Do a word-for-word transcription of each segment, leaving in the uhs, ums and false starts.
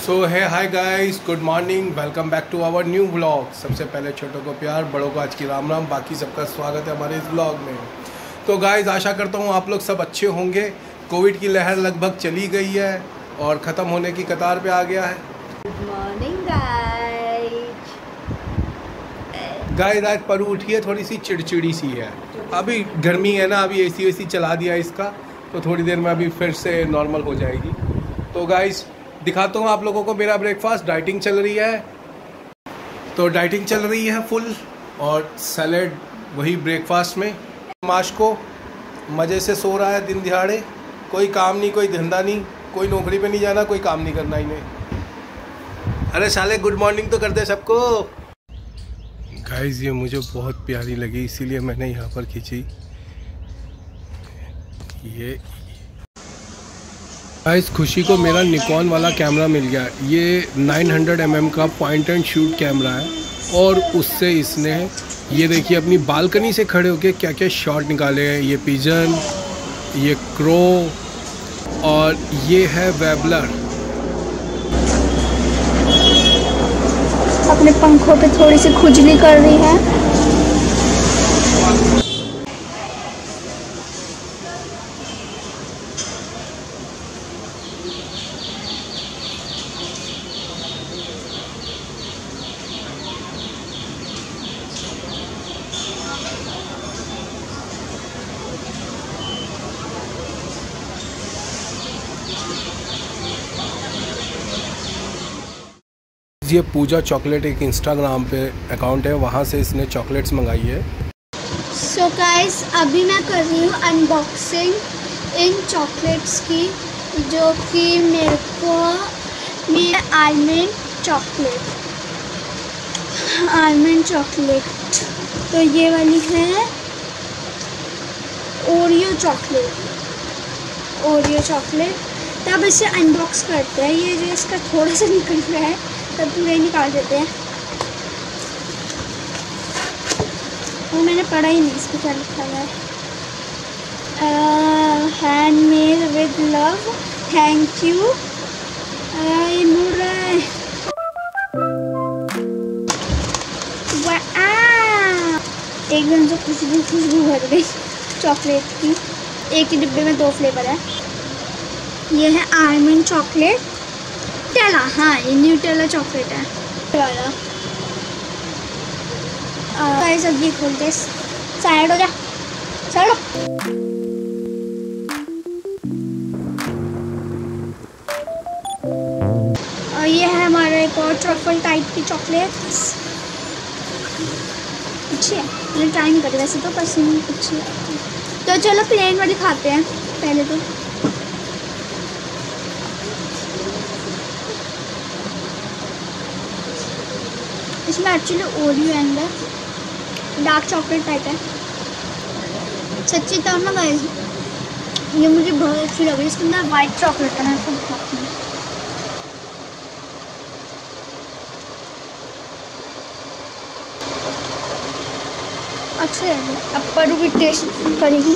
सो है hi guys, good morning, welcome back to our new vlog. सबसे पहले छोटों को प्यार, बड़ों को आज की राम राम। बाकी सबका स्वागत है हमारे इस व्लॉग में। तो गाइस आशा करता हूँ आप लोग सब अच्छे होंगे। कोविड की लहर लगभग चली गई है और ख़त्म होने की कतार पे आ गया है। Good morning guys. गाइस आज परू उठी है, थोड़ी सी चिड़चिड़ी सी है। अभी गर्मी है ना, अभी एसी वेसी चला दिया इसका, तो थोड़ी देर में अभी फिर से नॉर्मल हो जाएगी। तो गाइस दिखाता हूँ आप लोगों को मेरा ब्रेकफास्ट। डाइटिंग चल रही है, तो डाइटिंग चल रही है फुल, और सैलेड वही ब्रेकफास्ट में। माश को मज़े से सो रहा है दिन दिहाड़े, कोई काम नहीं, कोई धंधा नहीं, कोई नौकरी पे नहीं जाना, कोई काम नहीं करना इन्हें। अरे साले गुड मॉर्निंग तो कर दे सबको। गाइस ये मुझे बहुत प्यारी लगी, इसीलिए मैंने यहाँ पर खींची। ये गाइस खुशी को मेरा निकॉन वाला कैमरा मिल गया। ये नाइन हंड्रेड एम एम का पॉइंट एंड शूट कैमरा है, और उससे इसने ये देखिए अपनी बालकनी से खड़े होके क्या क्या शॉट निकाले हैं। ये पिजन, ये क्रो, और ये है वेबलर। अपने पंखों पे थोड़ी सी खुजली कर रही है। ये पूजा चॉकलेट एक इंस्टाग्राम पे अकाउंट है, वहाँ से इसने चॉकलेट्स मंगाई है। सो so गाइस अभी मैं कर रही हूँ अनबॉक्सिंग इन चॉकलेट्स की, जो कि मेरे को मेरे आलमंड चॉकलेट आलमंड चॉकलेट तो ये वाली है ओरियो चॉकलेट ओरियो चॉकलेट। तब इसे अनबॉक्स करते हैं। ये जो इसका थोड़ा सा निकल रहा है, तब पूरे निकाल देते हैं। वो मैंने पढ़ा ही नहीं इस पर क्या लिखा है। Handmade with love, thank you. ये मुड़ रहा है। एकदम से खुशबू खुशबू भर गई चॉकलेट की। एक ही डिब्बे में दो फ्लेवर है। ये है आलमंड चॉकलेट टेला, हाँ ये न्यूटेला चॉकलेट है वाला। गाइस अब ये खोलते, साइड हो जा, साइड हो। और ये है हमारा एक और ट्रफल टाइप की चॉकलेट। अच्छी है, मैंने ट्राई नहीं करी वैसे तो, पसंद अच्छी है। तो चलो प्लेन वाली खाते हैं पहले तो। इसमें actually Oreo and dark chocolate type है। सच्ची तो ना गाइस ये मुझे बहुत अच्छी लगी। इसके अंदर वाइट चॉकलेट है, मैं खूब खाती हूँ। अच्छा है। अब परू भी टेस्ट करेगी।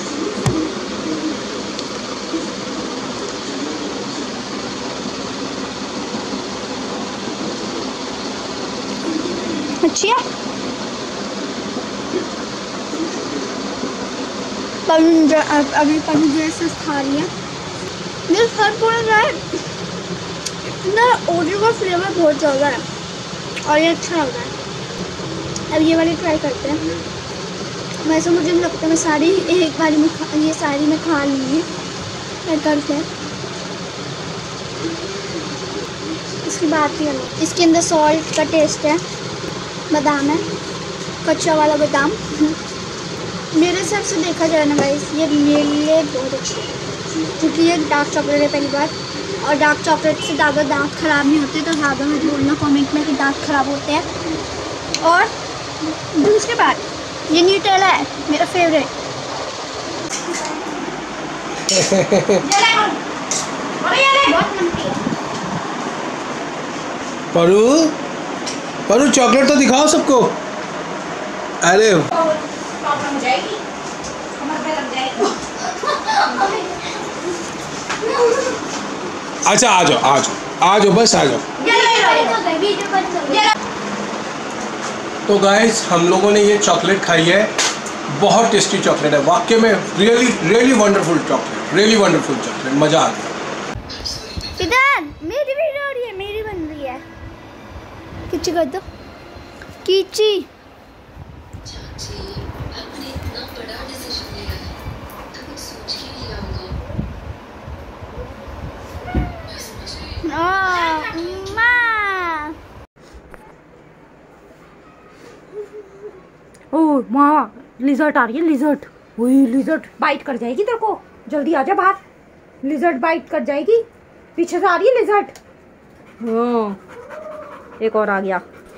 अच्छी है। अभी पनी जैसे खा रही है। मेरे सर पूरा है इतना ओरियो का फ्लेवर बहुत ज़्यादा है, और ये अच्छा लग रहा है। अब ये वाली ट्राई करते हैं। वैसे मुझे नहीं लगता मैं सारी एक बारी में खा, ये सारी मैं खा लूँगी करके। इसकी बात ही अलग। इसके अंदर सॉल्ट का टेस्ट है, बादाम है, कच्चा वाला बादाम। मेरे हिसाब से देखा जाए ना गाइस, ये मेरे लिए बहुत अच्छा है, क्योंकि ये डार्क चॉकलेट है पहली बार, और डार्क चॉकलेट से ज़्यादा दांत ख़राब नहीं होते। तो ज़्यादा मत बोलना कमेंट में कि दांत ख़राब होते हैं। और दूसरी बात, ये न्यूटेला है मेरा फेवरेट। परू परू चॉकलेट तो दिखाओ सबको। अरे प्रॉब्लम जाएगी, कमर पे लग जाएगी। अच्छा आ जाओ आ जाओ आ जाओ बस आ जाओ। तो गाइस हम लोगों ने ये चॉकलेट खाई है, बहुत टेस्टी चॉकलेट है वाकई में, really really wonderful chocolate, really wonderful chocolate, मजा आ गया। इधर मेरी वीडियो हो रही है, मेरी बन रही है, किची कर दो कीची। ओह माँ, लिजर्ट आ रही है, लिजर्ट। वही लिजर्ट बाइट कर जाएगी तेरे को, जल्दी आ जा बाहर, लिजर्ट बाइट कर जाएगी, पीछे से आ रही है लिजर्ट। हाँ एक और आ गया,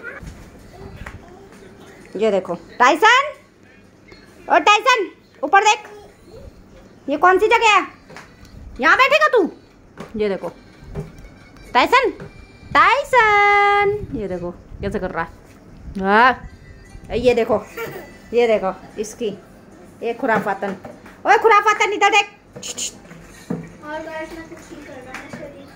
ये देखो टाइसन। ओ टाइसन ऊपर देख, ये कौन सी जगह है, यहाँ बैठेगा तू। ये देखो टाइसन, टाइसन ये देखो कैसे कर रहा है। हाँ ये देखो, ये देखो इसकी एक खुराफातन। ओए खुराफातन इधर देख। और गाइस मैं कुछ ही कर रहा है शरीर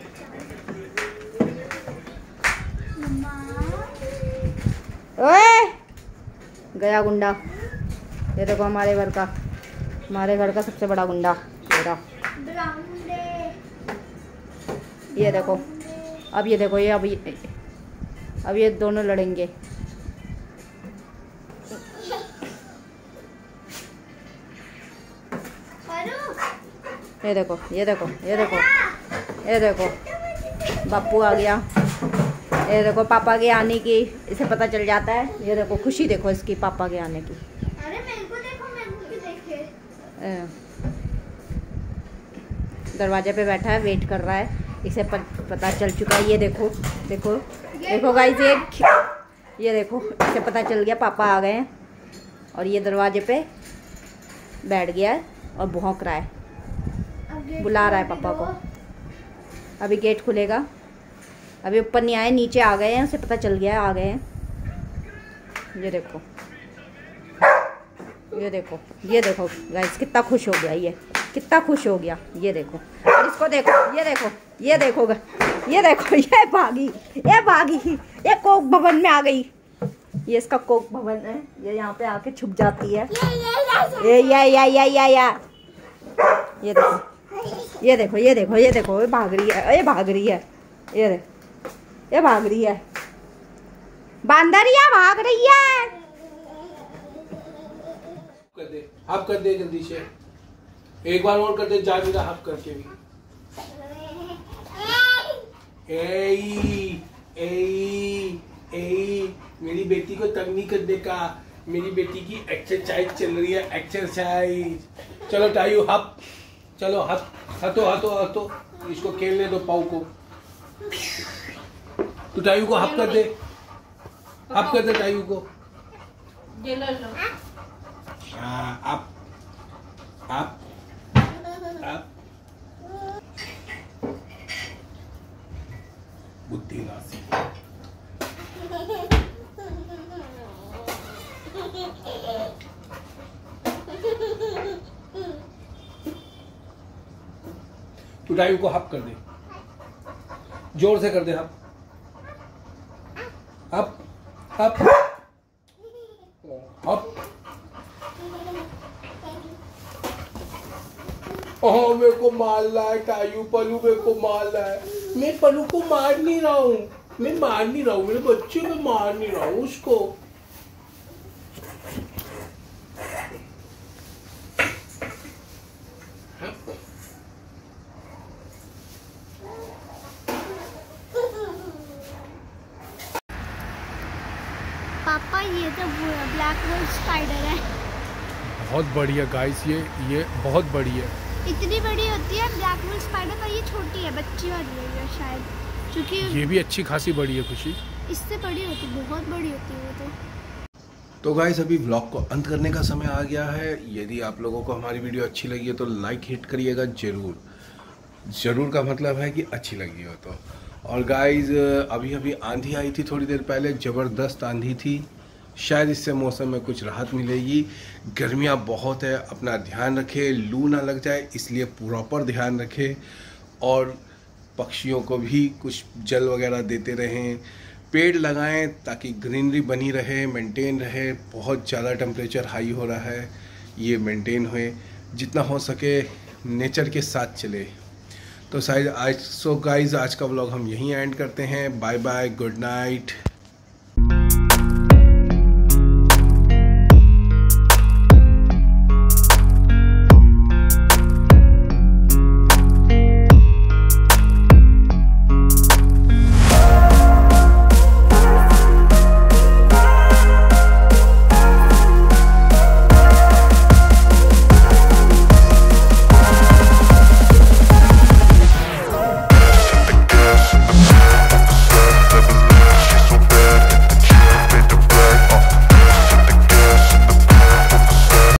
को। मम्मा ओए गया गुंडा। ये देखो हमारे घर का, हमारे घर का सबसे बड़ा गुंडा तेरा। ये देखो अब, ये देखो ये अब ये, अब ये दोनों लड़ेंगे। ये देखो ये देखो ये देखो ये देखो बापू आ गया। ये देखो पापा के आने की इसे पता चल जाता है। ये देखो खुशी देखो इसकी पापा के आने की। अरे मेरे को देखो, मेरे को भी देखे। दरवाजे पे बैठा है, वेट कर रहा है, इसे पता चल चुका है। ये देखो देखो देखो गाइस, ये ये देखो इसे पता चल गया पापा आ गए हैं, और ये दरवाजे पे बैठ गया है और भौंक रहा है, बुला रहा है पापा को। अभी गेट खुलेगा, अभी ऊपर नहीं आए, नीचे आ गए हैं, उसे पता चल गया है आ गए हैं। ये देखो ये देखो ये देखो गाइस कितना खुश हो गया, ये कितना खुश हो गया। ये देखो और इसको देखो, ये देखो ये देखो ये देखो ये भागी, ये भागी, ये कोक भवन में आ गई। ये इसका कोक भवन है, ये यहाँ पे आके छुप जाती है। ये या या या या या ये देखो ये देखो ये देखो ये देखो ये भाग रही है, ये भाग रही है, ये देख ये भाग रही है, बांदरिया भाग रही है। कर दे, आप कर दे जल्दी से, एक बार और कर दे, जा भी रहा करके भी। ए ए ए मेरी बेटी को तंग नहीं करने का, मेरी बेटी की एक्सरसाइज चल रही है, एक्सरसाइज। चलो टायू हप, चलो हप, हटो हटो हटो, इसको खेलने दो पाऊ को। तू टायू को हप कर दे, हप कर दे टायू को। हाँ आप आप आप बुद्धि राशि। तू टायू को हप कर दे, जोर से कर दे हप हप हप हप। ओह मेरे को मार रहा है टायू, पलू मेरे को मार रहा है। मैं पलू को मार नहीं रहा हूँ, मैं मार नहीं रहा हूँ, मेरे बच्चे को मार नहीं रहा हूँ उसको। पापा ये तो ब्लैक होल स्पाइडर है, बहुत बढ़िया गाइस, ये ये बहुत बड़ी है, इतनी बड़ी होती है ब्लैक होल स्पाइडर, पर ये छोटी है, बच्ची वाली है ये शायद, क्योंकि ये भी अच्छी खासी बड़ी है खुशी, इससे बड़ी होती, बहुत बड़ी होती है वो तो। तो गाइस अभी व्लॉग को अंत करने का समय आ गया है। यदि आप लोगों को हमारी वीडियो अच्छी लगी है तो लाइक हिट करिएगा जरूर, जरूर का मतलब है कि अच्छी लगी हो तो। और गाइस अभी अभी आंधी आई थी थोड़ी देर पहले, ज़बरदस्त आंधी थी, शायद इससे मौसम में कुछ राहत मिलेगी। गर्मियाँ बहुत है, अपना ध्यान रखें, लू ना लग जाए, इसलिए प्रॉपर ध्यान रखें। और पक्षियों को भी कुछ जल वगैरह देते रहें, पेड़ लगाएं ताकि ग्रीनरी बनी रहे, मेंटेन रहे। बहुत ज़्यादा टेम्परेचर हाई हो रहा है, ये मेंटेन होए, जितना हो सके नेचर के साथ चले। तो शायद आज सो गाइज आज का व्लॉग हम यहीं एंड करते हैं। Bye bye, good night.